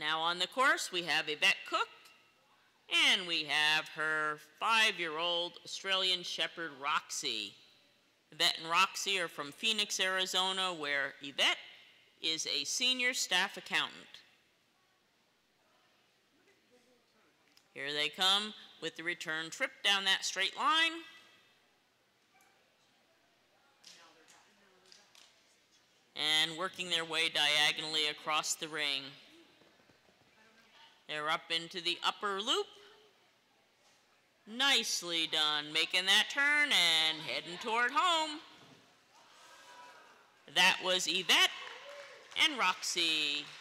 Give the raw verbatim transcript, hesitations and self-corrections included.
Now on the course, we have Yvette Cook, and we have her five-year-old Australian Shepherd, Roxie. Yvette and Roxie are from Phoenix, Arizona, where Yvette is a senior staff accountant. Here they come with the return trip down that straight line. And working their way diagonally across the ring. They're up into the upper loop. Nicely done, making that turn and heading toward home. That was Yvette and Roxie.